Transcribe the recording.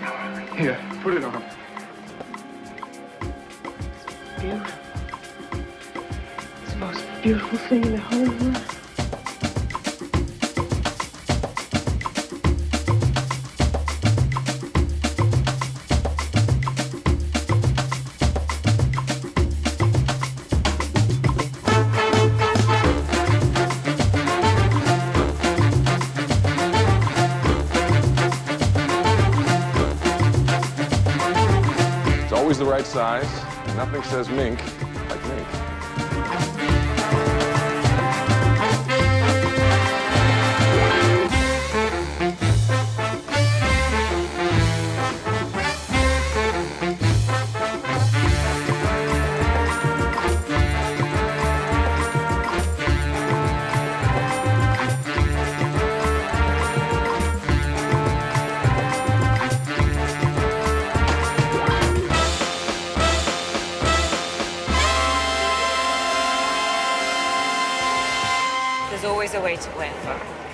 Here, put it on. Beautiful. It's the most beautiful thing in the whole world. Always the right size. Nothing says mink like mink. There's always a way to win.